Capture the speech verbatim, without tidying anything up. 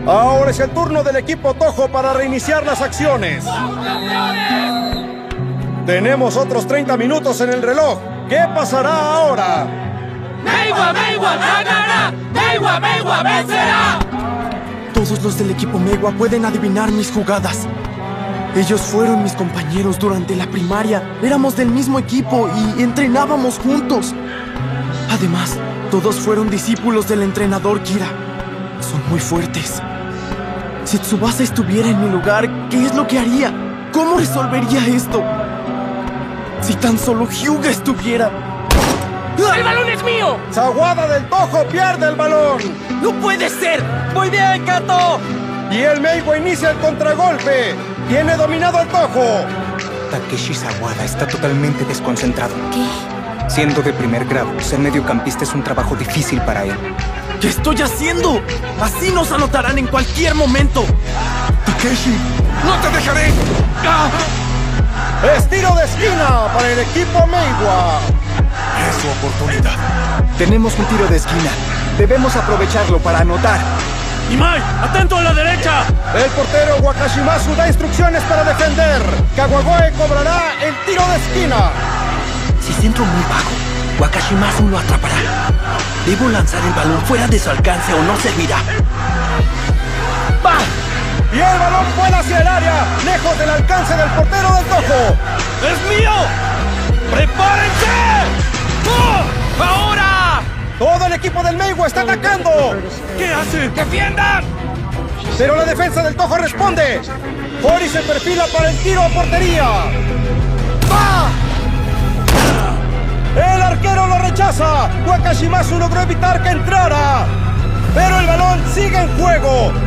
Ahora es el turno del equipo Toho para reiniciar las acciones. Tenemos otros treinta minutos en el reloj. ¿Qué pasará ahora? ¡Meiwa, Meiwa ganará! ¡Meiwa, Meiwa vencerá! Todos los del equipo Meiwa pueden adivinar mis jugadas. Ellos fueron mis compañeros durante la primaria. Éramos del mismo equipo y entrenábamos juntos. Además, todos fueron discípulos del entrenador Kira. Son muy fuertes. Si Tsubasa estuviera en mi lugar, ¿qué es lo que haría? ¿Cómo resolvería esto? Si tan solo Hyuga estuviera... ¡El balón es mío! Sawada del Toho pierde el balón. ¡No puede ser! ¡Muy bien, Kato! Y el Meiwa inicia el contragolpe. Tiene dominado el Toho. Takeshi Sawada está totalmente desconcentrado. ¿Qué? Siendo de primer grado, ser mediocampista es un trabajo difícil para él. ¿Qué estoy haciendo? Así nos anotarán en cualquier momento. ¡Takeshi! ¡No te dejaré! ¡Ah! Es tiro de esquina para el equipo Meiwa. Es su oportunidad. Tenemos un tiro de esquina. Debemos aprovecharlo para anotar. ¡Imai! ¡Atento a la derecha! El portero Wakashimasu da instrucciones para defender. Kawagoe cobrará el tiro de esquina. Si centro muy bajo, Wakashimasu lo atrapará. Debo lanzar el balón fuera de su alcance o no servirá. ¡Va! Y el balón vuela hacia el área, lejos del alcance del portero del Toho. ¡Es mío! ¡Prepárense! ¡Oh! ¡Ahora! Todo el equipo del Meiwa está atacando. ¿Qué hacen? ¡Defiendan! Pero la defensa del Toho responde. Hori se perfila para el tiro a portería. ¡Va! El arquero lo rechaza. Wakashimasu logró evitar que entrara. Pero el balón sigue en juego.